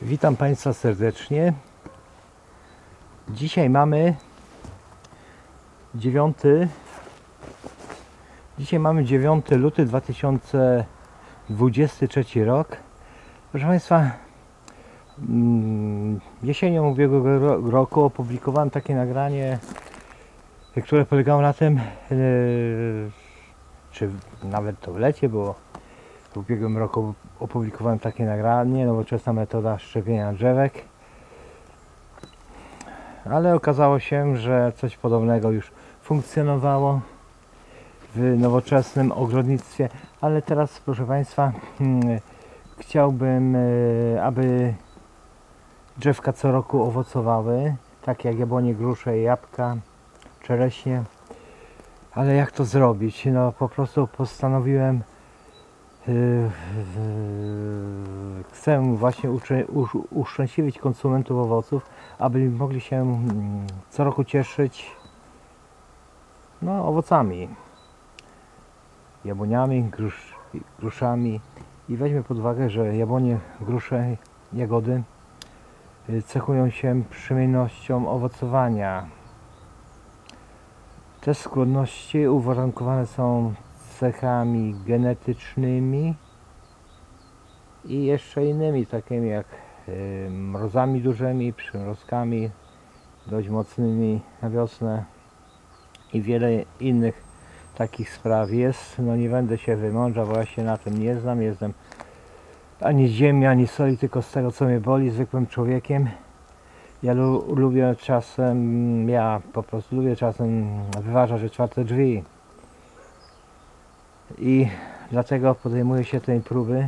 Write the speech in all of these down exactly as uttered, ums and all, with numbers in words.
Witam Państwa serdecznie. Dzisiaj mamy dziewiąty Dzisiaj mamy dziewiąty luty dwa tysiące dwudziesty trzeci rok. Proszę Państwa, jesienią ubiegłego roku opublikowałem takie nagranie, które polegało na tym, czy nawet to w lecie było, w ubiegłym roku opublikowałem takie nagranie, nowoczesna metoda szczepienia drzewek, ale okazało się, że coś podobnego już funkcjonowało w nowoczesnym ogrodnictwie, ale teraz, proszę Państwa, hmm, chciałbym, aby drzewka co roku owocowały, tak jak jabłonie, grusze, jabłka, czereśnie. Ale jak to zrobić? No po prostu postanowiłem, yy, yy, chcę właśnie uczy, usz, uszczęśliwić konsumentów owoców, aby mogli się yy, co roku cieszyć no, owocami, jabłoniami, grusz, gruszami. I weźmy pod uwagę, że jabłonie, grusze, jagody yy, cechują się przemiennością owocowania. Te skłonności uwarunkowane są cechami genetycznymi i jeszcze innymi, takimi jak y, mrozami dużymi, przymrozkami dość mocnymi na wiosnę i wiele innych takich spraw jest. No nie będę się wymądrzał, bo ja się na tym nie znam, jestem ani z ziemi, ani soli, tylko z tego, co mnie boli, zwykłym człowiekiem. Ja lu lubię czasem, ja po prostu lubię czasem wyważać otwarte drzwi i dlatego podejmuję się tej próby.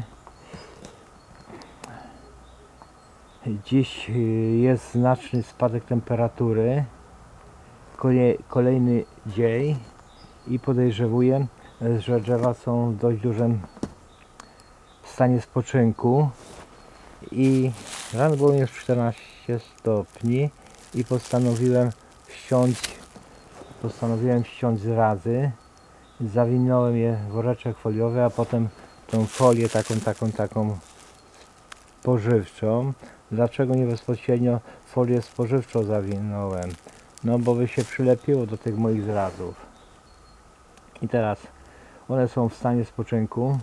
Dziś jest znaczny spadek temperatury, kolejny dzień i podejrzewuję, że drzewa są w dość dużym stanie spoczynku i rano było już czternaście stopni i postanowiłem ściąć postanowiłem ściąć zrazy. Zawinąłem je w woreczek foliowy, a potem tą folię taką, taką, taką spożywczą. Dlaczego nie bezpośrednio folię spożywczą zawinąłem? No bo by się przylepiło do tych moich zrazów. I teraz one są w stanie spoczynku,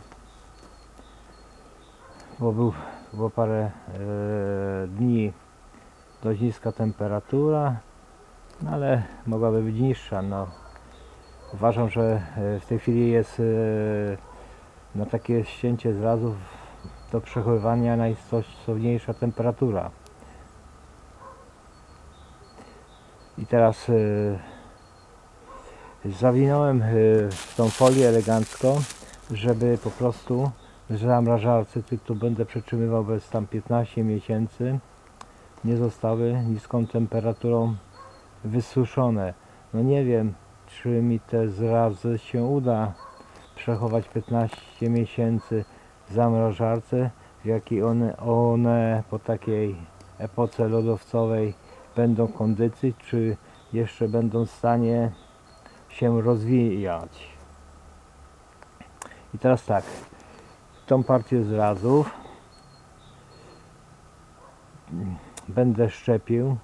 bo był było parę e, dni dość niska temperatura, no ale mogłaby być niższa. No, uważam, że w tej chwili jest e, na takie ścięcie zrazów do przechowywania najstosowniejsza temperatura. I teraz e, zawinąłem e, w tą folię elegancko, żeby po prostu w zamrażarce, tylko będę przetrzymywał bez tam piętnaście miesięcy, nie zostały niską temperaturą wysuszone. No nie wiem, czy mi te zrazy się uda przechować piętnaście miesięcy w zamrażarce, w jakiej one, one po takiej epoce lodowcowej będą kondycji, czy jeszcze będą w stanie się rozwijać. I teraz tak, tą partię zrazów będę szczepił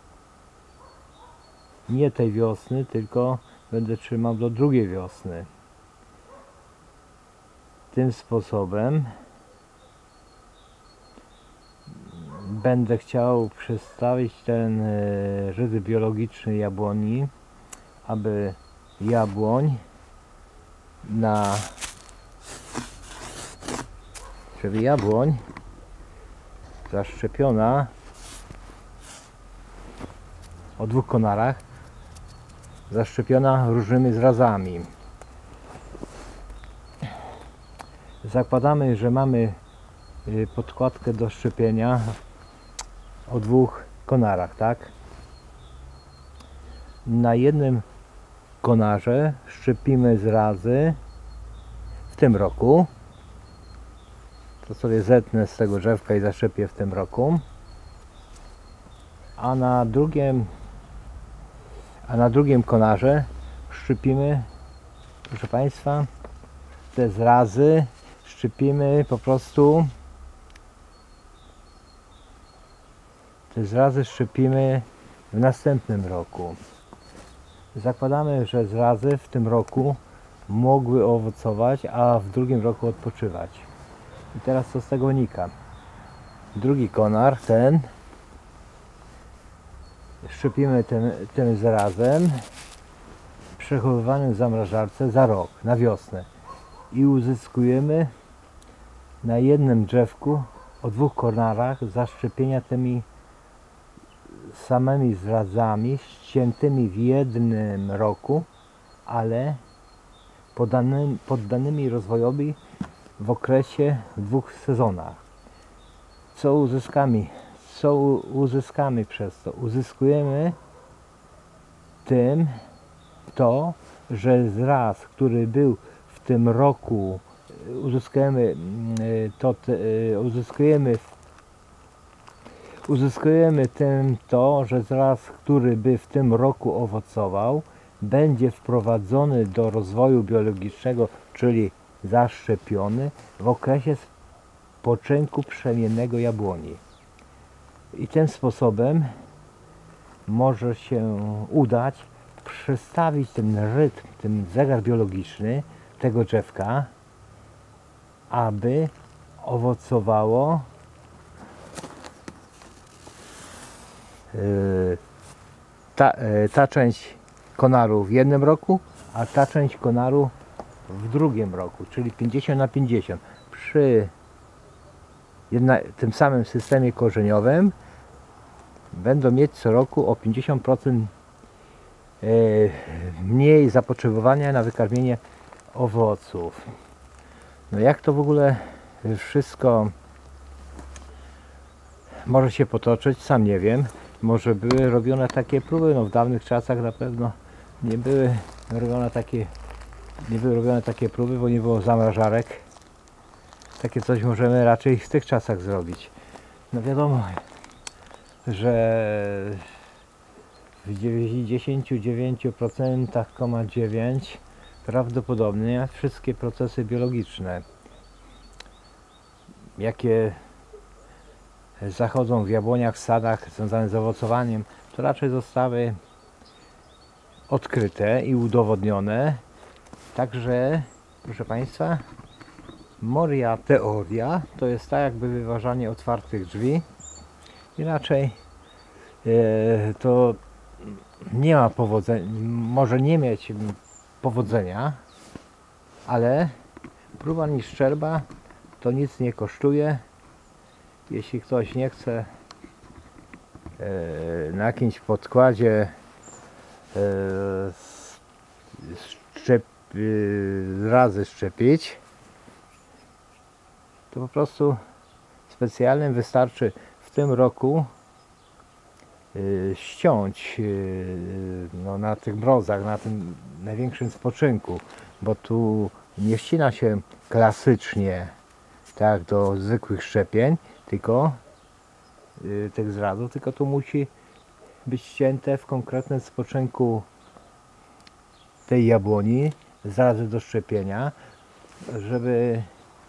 nie tej wiosny, tylko będę trzymał do drugiej wiosny. Tym sposobem będę chciał przedstawić ten rys biologiczny jabłoni, aby jabłoń na żeby jabłoń zaszczepiona o dwóch konarach, zaszczepiona różnymi zrazami. Zakładamy, że mamy podkładkę do szczepienia o dwóch konarach, tak? Na jednym konarze szczepimy zrazy w tym roku. To sobie zetnę z tego drzewka i zaszczepię w tym roku. A na drugim a na drugim konarze szczepimy, proszę Państwa, te zrazy szczepimy po prostu te zrazy szczepimy w następnym roku. Zakładamy, że zrazy w tym roku mogły owocować, a w drugim roku odpoczywać. I teraz co z tego wynika? Drugi konar, ten, szczepimy tym, tym zrazem przechowywanym w zamrażarce za rok, na wiosnę. I uzyskujemy na jednym drzewku o dwóch konarach zaszczepienia tymi samymi zrazami ściętymi w jednym roku, ale poddanymi, poddanymi rozwojowi w okresie dwóch sezonach. Co uzyskamy? Co uzyskamy przez to? Uzyskujemy tym to, że zraz, który był w tym roku, uzyskujemy to, uzyskujemy uzyskujemy tym to, że zraz, który by w tym roku owocował, będzie wprowadzony do rozwoju biologicznego, czyli zaszczepiony w okresie spoczynku przemiennego jabłoni. I tym sposobem może się udać przestawić ten rytm, ten zegar biologiczny tego drzewka, aby owocowało ta, ta część konaru w jednym roku, a ta część konaru w drugim roku, czyli pięćdziesiąt na pięćdziesiąt. Przy jedna, tym samym systemie korzeniowym będą mieć co roku o pięćdziesiąt procent mniej zapotrzebowania na wykarmienie owoców. No jak to w ogóle wszystko może się potoczyć, sam nie wiem. Może były robione takie próby, no w dawnych czasach na pewno nie były robione takie nie były robione takie próby, bo nie było zamrażarek. Takie coś możemy raczej w tych czasach zrobić. No wiadomo, że w dziewięćdziesięciu dziewięciu procentach prawdopodobnie wszystkie procesy biologiczne, jakie zachodzą w jabłoniach, sadach związane z owocowaniem, to raczej zostały odkryte i udowodnione. Także, proszę Państwa, moja teoria to jest tak jakby wyważanie otwartych drzwi. Inaczej e, to nie ma powodzenia, może nie mieć powodzenia, ale próba niż szczerba to nic nie kosztuje. Jeśli ktoś nie chce e, na jakimś podkładzie e, szczep, e, razy szczepić, to po prostu specjalnym wystarczy w tym roku e, ściąć e, no, na tych mrozach, na tym największym spoczynku, bo tu nie ścina się klasycznie tak do zwykłych szczepień, tylko yy, tych zrazów, tylko to musi być ścięte w konkretnym spoczynku tej jabłoni, zrazy do szczepienia, żeby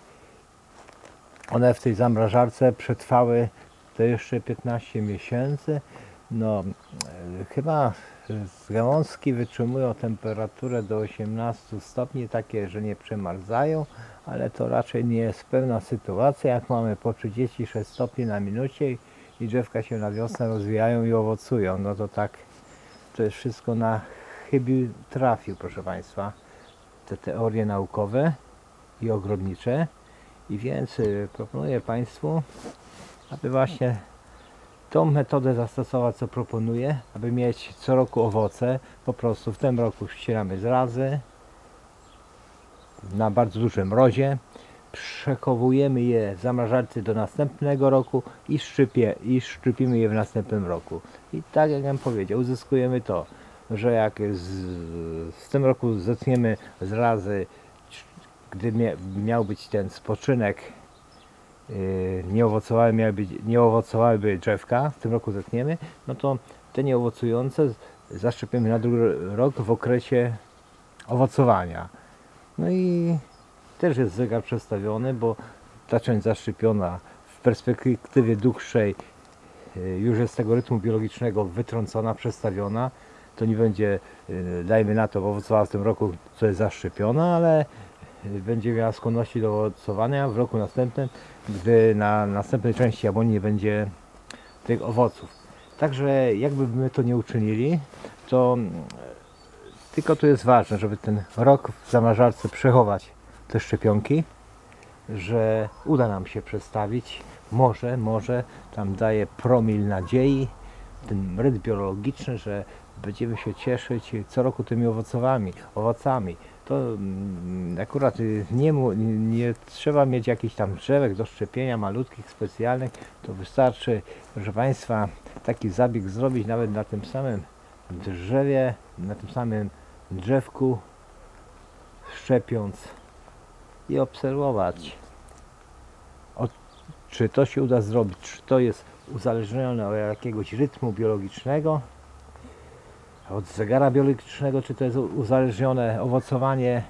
one w tej zamrażarce przetrwały to jeszcze piętnaście miesięcy. No yy, chyba gałązki wytrzymują temperaturę do osiemnastu stopni, takie, że nie przemarzają, ale to raczej nie jest pewna sytuacja, jak mamy po trzydzieści sześć stopni na minucie i drzewka się na wiosnę rozwijają i owocują. No to tak, to jest wszystko na chybił trafił, proszę Państwa, te teorie naukowe i ogrodnicze. I więc proponuję Państwu, aby właśnie tą metodę zastosować, co proponuję, aby mieć co roku owoce. Po prostu w tym roku ścieramy zrazy na bardzo dużym mrozie, przechowujemy je w zamrażarce do następnego roku i, szczypie, i szczypimy je w następnym roku. I tak jak ja powiedział, uzyskujemy to, że jak z, w tym roku zetniemy zrazy, gdy mia, miał być ten spoczynek, yy, nie owocowały, miały być, nie owocowałyby drzewka, w tym roku zetniemy, no to te nieowocujące zaszczepimy na drugi rok w okresie owocowania. No i też jest zegar przestawiony, bo ta część zaszczepiona w perspektywie dłuższej już jest z tego rytmu biologicznego wytrącona, przestawiona, to nie będzie, dajmy na to, owocowała w tym roku, co jest zaszczepiona, ale będzie miała skłonności do owocowania w roku następnym, gdy na następnej części jabłoni nie będzie tych owoców. Także jakby my to nie uczynili, to tylko to jest ważne, żeby ten rok w zamrażarce przechować te szczepionki, że uda nam się przestawić. Może, może tam daje promil nadziei, ten rytm biologiczny, że będziemy się cieszyć co roku tymi owocami, owocami. To mm, akurat nie, nie trzeba mieć jakichś tam drzewek do szczepienia, malutkich, specjalnych. To wystarczy, proszę Państwa, taki zabieg zrobić nawet na tym samym drzewie, na tym samym drzewku, szczepiąc i obserwować, od, czy to się uda zrobić, czy to jest uzależnione od jakiegoś rytmu biologicznego, od zegara biologicznego, czy to jest uzależnione owocowanie,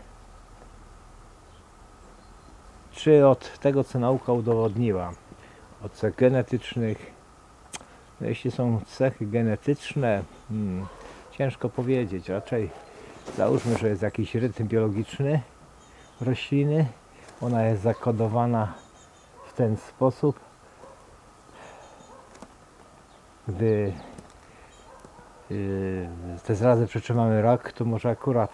czy od tego, co nauka udowodniła, od cech genetycznych. No, jeśli są cechy genetyczne, hmm, ciężko powiedzieć, raczej załóżmy, że jest jakiś rytm biologiczny rośliny, ona jest zakodowana w ten sposób, gdy yy, te zrazy przetrzymamy rok, to może akurat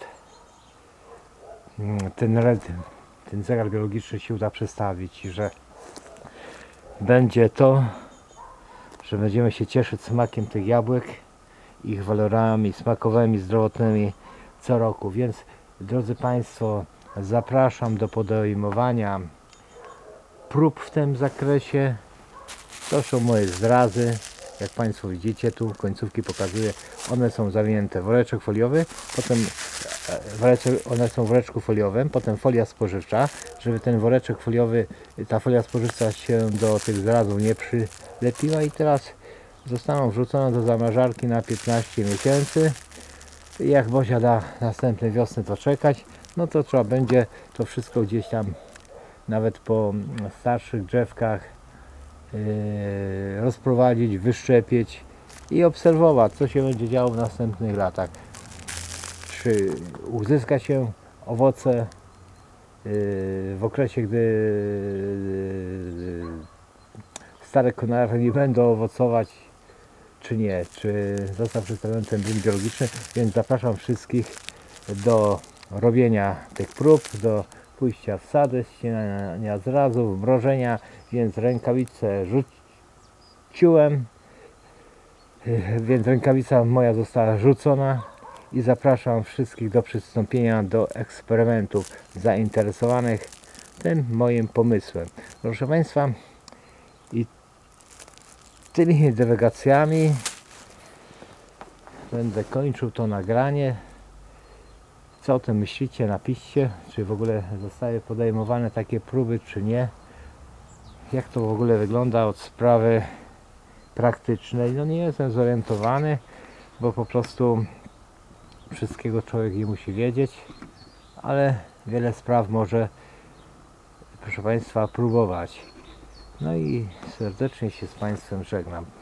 yy, ten rytm, ten zegar biologiczny się uda przestawić, że będzie to, że będziemy się cieszyć smakiem tych jabłek, ich walorami smakowymi, zdrowotnymi co roku. Więc drodzy Państwo, zapraszam do podejmowania prób w tym zakresie. To są moje zrazy. Jak Państwo widzicie, tu końcówki pokazuję. One są zawinięte w woreczek foliowy, potem woreczek, one są w woreczku foliowym, potem folia spożywcza, żeby ten woreczek foliowy, ta folia spożywcza się do tych zrazów nie przylepiła, i teraz zostaną wrzucone do zamrażarki na piętnaście miesięcy. I jak Bozia da następnej wiosny to czekać, no to trzeba będzie to wszystko gdzieś tam nawet po starszych drzewkach yy, rozprowadzić, wyszczepić i obserwować, co się będzie działo w następnych latach. Czy uzyska się owoce yy, w okresie, gdy yy, stare konary nie będą owocować, czy nie, czy został przedstawiony ten rytm biologiczny. Więc zapraszam wszystkich do robienia tych prób, do pójścia w sady, ścinania zrazów, mrożenia, więc rękawice rzuciłem, więc rękawica moja została rzucona i zapraszam wszystkich do przystąpienia do eksperymentów zainteresowanych tym moim pomysłem. Proszę Państwa, i tymi dywagacjami będę kończył to nagranie. Co o tym myślicie? Napiszcie, czy w ogóle zostały podejmowane takie próby, czy nie. Jak to w ogóle wygląda od sprawy praktycznej. No nie jestem zorientowany, bo po prostu wszystkiego człowiek nie musi wiedzieć, ale wiele spraw może, proszę Państwa, próbować. No i serdecznie się z Państwem żegnam.